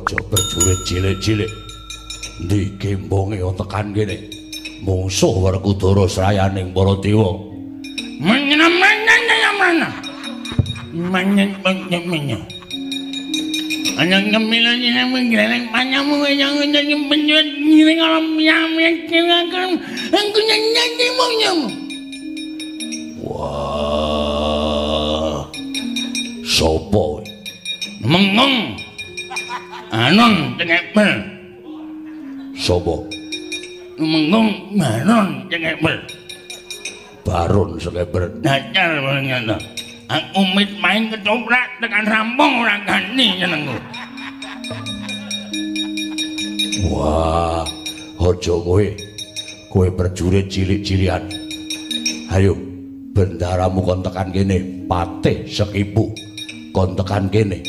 aja berjurit cilik-cilik. Ndi kembonge tekan kene. Mungsuh Werkudara srayaning para dewa. Mana. Ana ngemila nang ngreleng panyamu yang penjuat ngiring alam yang kewakan aku nyanyi maunya. Wah. Sopo? Mengong. Anon tengepel. Sopo? Mengong baron tengepel. Baron sekepel. Dacar ngono. Aku main ketoprak tekan rampung ora gani jenengku. Wah, aja kowe berjurit cilik-cilikan. Ayo, bendaramu kon tekan kene, Patih Sekipu. Kon tekan kene.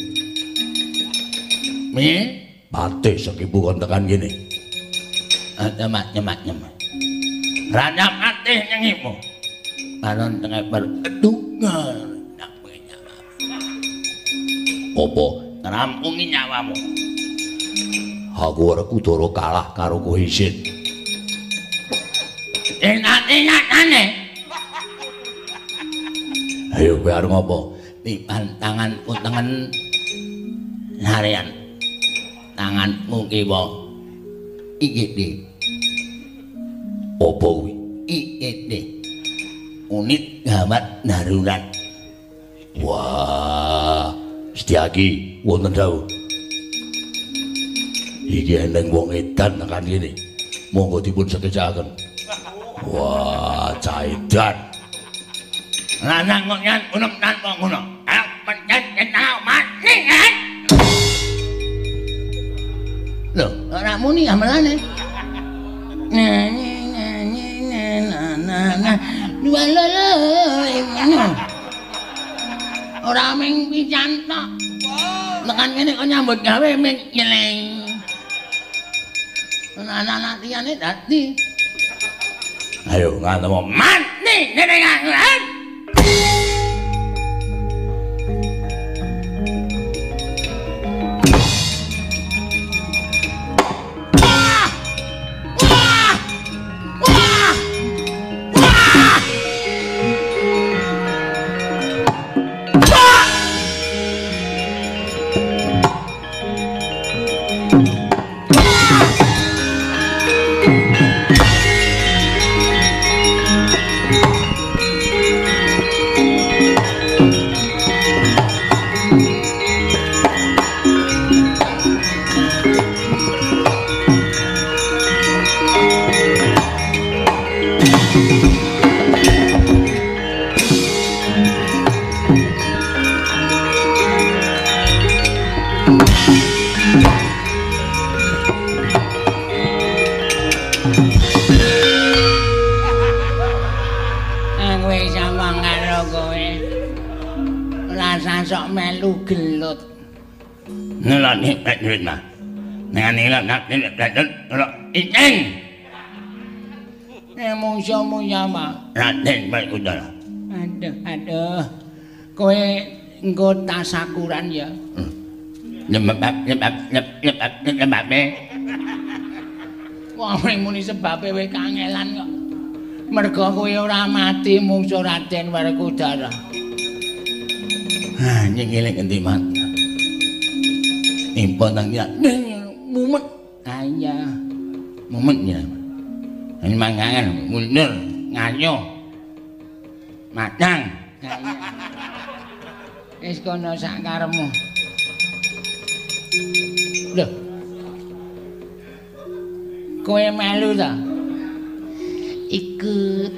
Piye? Patih Sekipu kon tekan kene. Nyemak. Raja Patih Sekipu. Baron tengah berdungan. Apa ngrampungi nyawamu? Aku Werkudara kalah karo kowe isin. Enak-enakane. Ayo kowe arep ngopo? Tipan tanganku tengen harian. Tanganmu kiwa. Iki di. Apa kuwi? Iki di. Unit gawat darurat. Wah. Setyaki wonten dawuh. Iki eneng wong edan tekan kene. Monggo dipun sekecaken. Wah, caidan. Lanang kok nyan unem tanpa ngono. Ayo pencet kenal mati kan. Lho, ora muni amelane. Ora ming pisan tok. Tekan kene kok nyambut gawe ming nyeleng. Ana latiane dadi. Ayo ngantemu mati nenengan. Sok melu gelut. Nelani duit mah. Nang nilak iceng. Mungsuhmu ya mah. Raden Werkudara. Aduh. Kowe engko tasakuran ya. Nyebab. Wong muni sebabe kowe kangelan kok. Mergo kowe ora mati mungsuh Raden Werkudara. Nying eling endi mat. Impon nang ya. Mumet. Iya. Mumet ya. Ini mangangan mundur ngayo. Madang. Wis kono sak karepmu. Lho. Kowe melu ta? Ikut.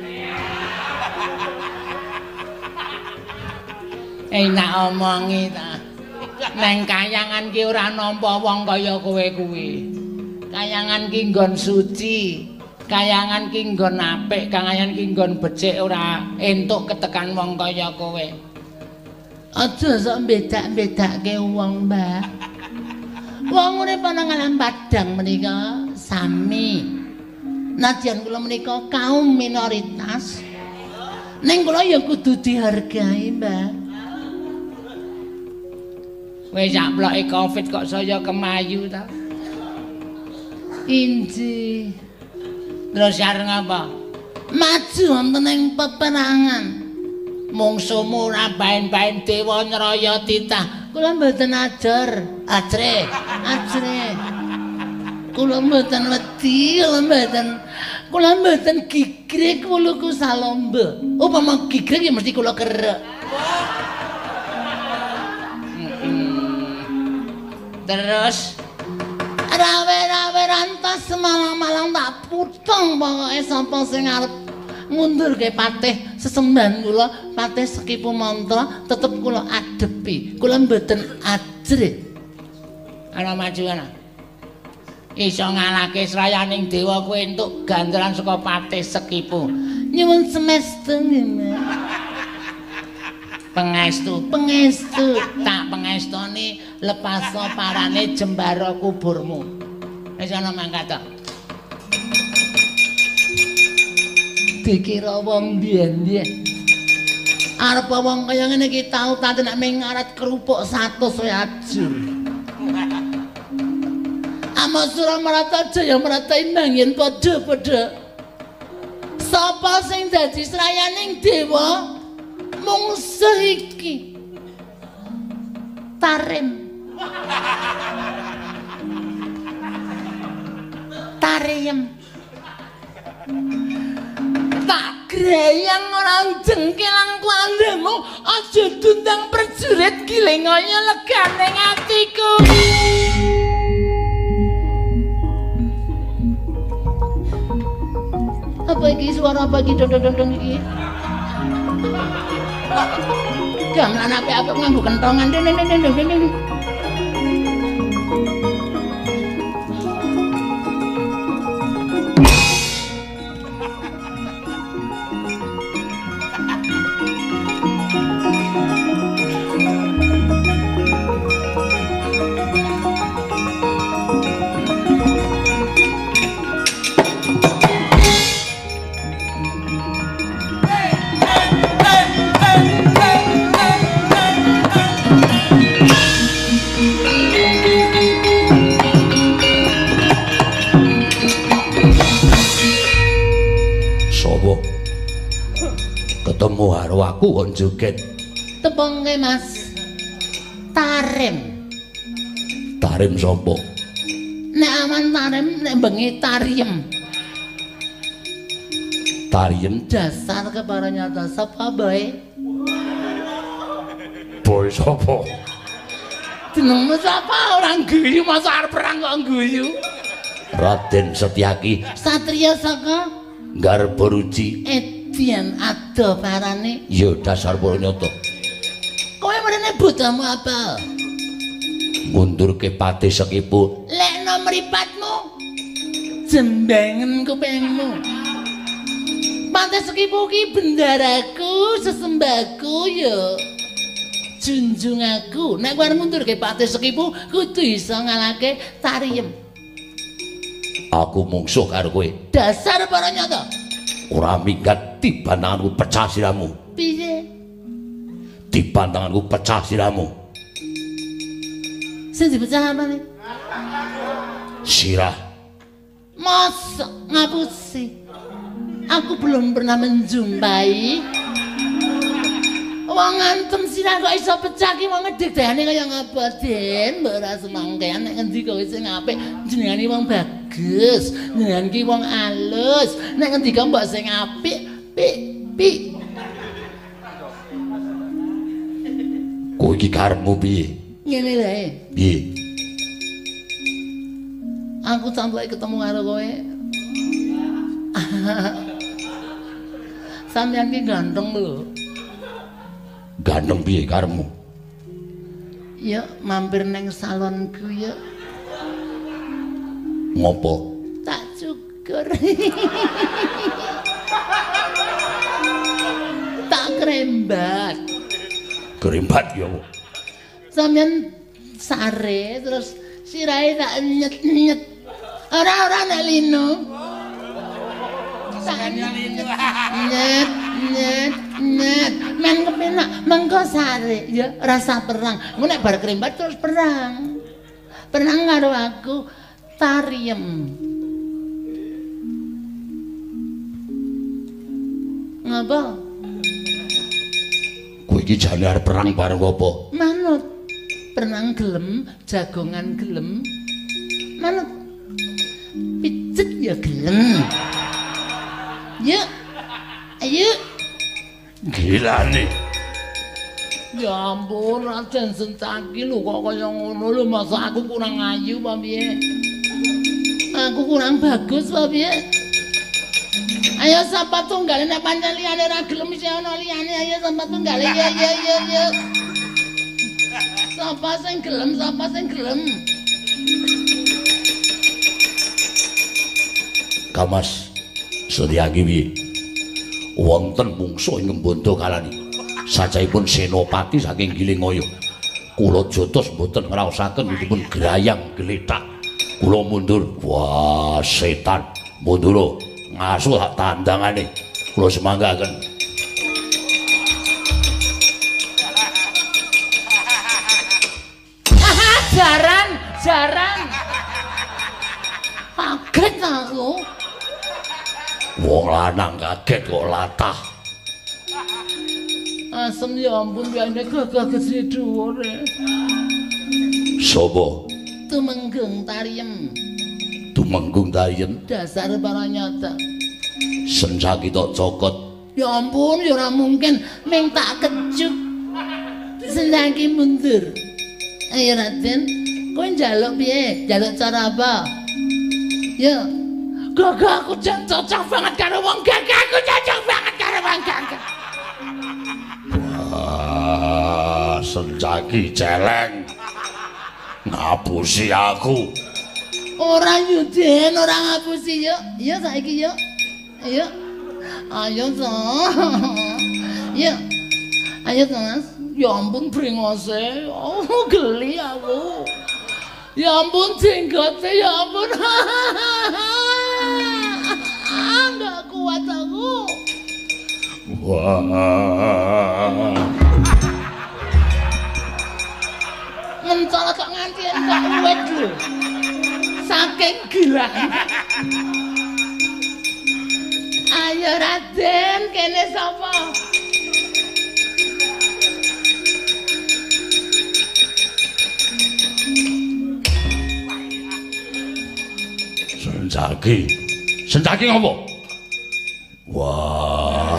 Enak omongi ta. Neng kayangan ki ora nampa wong kaya kowe kuwi. Kayangan ki nggon suci, kayangan ki nggon apik, kayangan ki nggon becik ora entuk ketekan wong kaya kowe. Aja sok bedak-bedakke wong, Mbak. Wong urip ana ngalam padang menika sami. Nadyan kula menika kaum minoritas. Ning kula ya kudu dihargai, Mbak. Kowe sakploke Covid kok saya kemayu ta. Inji. Terus areng apa? Maju wonten ing peperangan. Mungsumu ora bain-bain dewa nyraya titah. Kula mboten ajar. Ajre. Kula mboten wedi, kula mboten gigrek wuluku salomba. Upama gigrek ya mesti kula kerek. Terus rawe-rawe rantas semalang-malang tak puteng pokoke sapa sing arep ngundurke patih sesembahan kula, patih Sekipu Mantra tetep kula adepi. Kula mboten ajrih. Ana maju ana. Iso ngalahke srayaning dewa kowe entuk ganjaran saka patih Sekipu. Nyuwun semesta nggih. Pengestu tak pengestoni lepaso parane jembara kuburmu. Wis ana mangkat to. Dikira wong biyen-biyen. Arep wong kaya ngene iki tau tak nek mengarat kerupuk 100 wae ajur. Amasura marata jaya marata imbang yen padha-padha. Sapa sing dadi srayaning dewa? Mungsuh iki Tarim tak greyang orang jengkelang kuandemu aja dundang prajurit gilengaya legane atiku. Apa iki suara apa iki dong iki? Gamelan apik-apik nganggo kentongan. Ketemu karo aku kon joget. Tepungke Mas. Tarim. Tarim sapa? Nek aman tarim nek bengi tariem. Tariem dasar kepara nyata sapa bae? Boy sapa? Jenengmu sapa orang guyu masa arep perang kok guyu? Raden Setyaki. Satria saka Garbaruji. Edian ado parane. Ya dasar Pranyata. Kowe mrene bodamu apa? Ngundurke patih Sekipu. Lekno mripatmu. Jembengen kupingmu. Patih Sekipu ki bendaraku, sesembahku ya. Junjung aku. Nek kowe ngundurke patih Sekipu kudu iso ngalahke Tariem. Aku mungsuh karo kowe. Dasar Pranyata. Ora minggat tiban tanganku pecah siramu. Piye? Tiban tanganku pecah siramu. Sing dipecah apa nih? Sirah. Masa ngapusi? Aku belum pernah menjumpai wong ngantem sirah kok iso pecah ki wong ngedegane kaya ngapa Den? Mbok ora semangkean nek ngendi kok sing apik jenengane wong bagus, jenengan ki wong alus. Nek ngendi kok mbok sing apik, pik. Kowe iki karepmu piye? Ngene lae. Piye? Aku sampai ketemu karo kowe. Sampeyan ki ganteng lho. Ganteng piye karepmu? Ya mampir neng salonku ya. Ngopo? Tak cukur. Tak kerembat. Kerembat ya. Sampeyan sare terus sirahe tak nyet-nyet. Ora nek lino. Sakjane lino. Nyet. Men kepin enak mengko sare ya rasa perang. Engko nek bar krembat terus perang. Perang karo aku tariem. Ngapa? Kowe iki jane arep perang bareng apa? Manut. Perang gelem, jagongan gelem. Manut. Pijet ya gelem. Yuk. Ayo. Gila nih. Ya ampun, Raden Sencaki lho kok kaya ngono lho, masa aku kurang ayu apa piye? Aku kurang bagus apa piye? Ayo sapa tunggale nek pancen liyane ra gelem isih ana liyane, ayo sapa tunggale ya. Sapa sing gelem, sapa sing gelem? Kamas Setyaki piye? Wonten mungsuh ing Bondo kalani. Sajaipun senopati saking Gilingaya. Kula jotos mboten ngraosaken dipun grayang gletak. Kula mundur. Wah, setan. Mundur. Ngasuh hak tandangane. Kula semanggaken. Jaran. Kaget aku. Wong lanang kaget kok latah. Asem ya ampun biane gagah gedhe dhuwure. Sapa? Tumenggung Tariem. Tumenggung Tariem. Dasar para nyata. Sencaki tok cokot. Ya ampun, ya ora mungkin ming tak kejuk. Sencaki mundur. Ayo Raden, kowe njaluk piye? Njaluk cara apa? Ya. Gagah aku cocok banget karo wong gagah, aku cocok banget karo wong gagah. Wah, Sencaki celeng. Ngapusi aku. Ora Yuden, ora ngapusi yo. Iya saiki yo. Ayo. Ayo to. Yo. Ayo to Mas. Ya ampun brengose. Oh, geli aku. Ya ampun jenggote, ya ampun. Enggak kuat aku. Wah. Mencol kok nganti enggak uwet lho. Saking gila. Ayo Raden, kene sapa? Sencaki ngopo? Wah.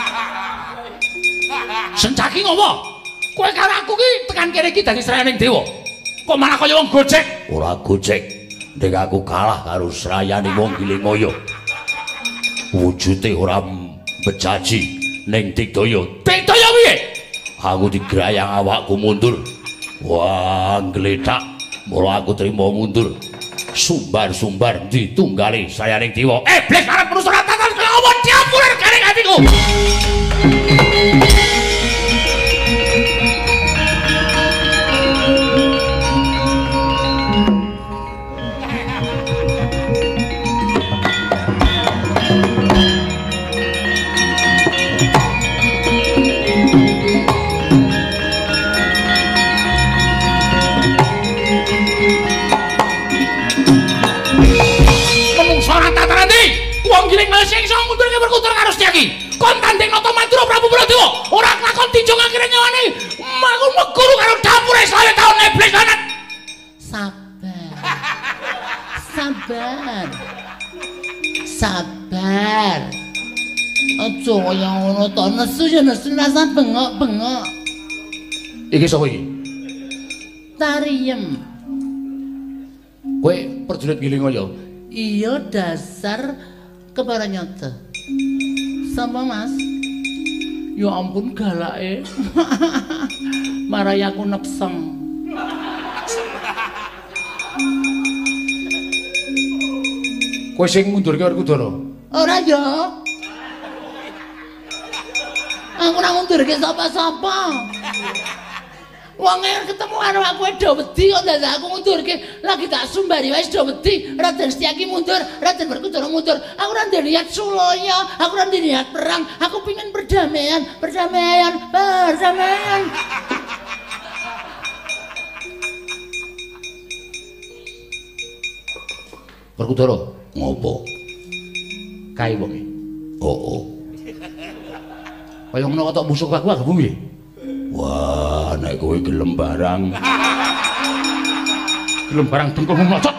Sencaki ngopo? Kowe karo aku ki tekan kene iki dadi srayaning dewa. Kok malah kaya wong gojek? Ora gojek. Nek aku kalah karo srayaning wong Gilingaya. Wujude ora bejaji ning Digdaya. Digdaya piye? Aku digrayang awakku mundur. Wah, gledak. Mula aku trimo mundur. Sumbar-sumbar ditunggali sayaning dewa. Blek arep menusa tatan kawon diampulir garing atiku. Gilingaya sing iso ngundurke berkutur karo Setyaki. Kon tanding nata mantura Prabu Baladewa. Ora kelakon tinjung akhire nyawane. Aku meguru karo dapure saya taun neblis banget. Sabar. Aja kaya ngono to. Nesu ya nesu rasa bengok-bengok. Iki sapa iki? Tariem. Kowe prajurit Gilingaya. Iya dasar kebaranyata. Sama Mas. Ya ampun galake. Marai aku nepseng. Kowe sing mundurke Werkudara. Ora ya. Aku ora mundurke sapa-sapa. Wong ketemu karo aku do wedi kok dadak aku ngundurke. Lagi tak sumbari wis do wedi. Raden Setyaki mundur, Raden Werkudara mundur. Aku ora ndek niat sulaya, aku ora ndek niat perang. Aku pengin perdamaian. Werkudara, ngopo? Kae wonge. Oh. Kaya ngono kok musuh aku agak bumi. Wah, nek kowe gelem barang. Gelem barang dengkulmu mlocot.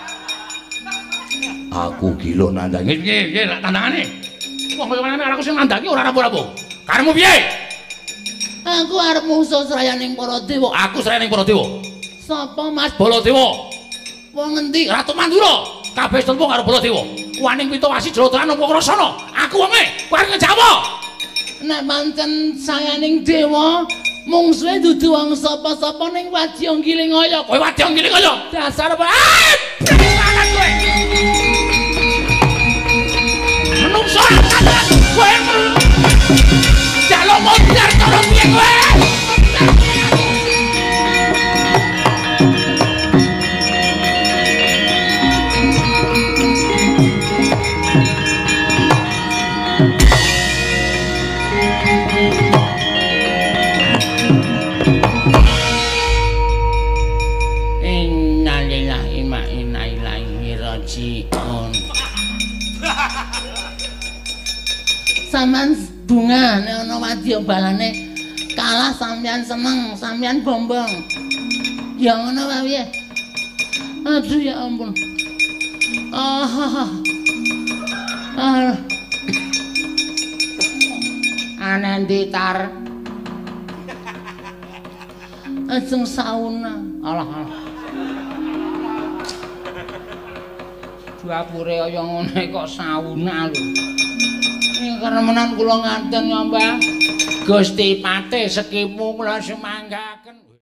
Aku gila nandangi. Piye lak tandangane? Wong kaya ngene aku sing nandangi ora rampung-rampung. Karemu piye? Aku arep musuh srayaning para dewa. Aku srayaning para dewa. Sapa Mas Baladewa. Wong ngendi? Ratu Mandura. Kabeh tempo karo Baladewa. Waning Pitawasi Joloteran apa Krasana? Aku wonge, kowe arep ngejawa. Nek pancen sayaning dewa, mungsuhe dudu wong sapa-sapa ning Wadyang Kilingaya. Kowe Wadyang Kilingaya. Dasar apa? Tangan kowe. Menungso angkatan kowe. Jaluk mondar cara piye kowe? Sampeyan bunga nek ana wadya balane kalah sampeyan seneng, sampeyan bombong. Ya ngono wae piye? Aduh ya ampun. Anandi tar. Ajeng sauna. Alah. Dapure kaya ngene kok sauna lho. Karena menan kula nganten ya Mbah Gusti Patih Sekimu kula semanggaken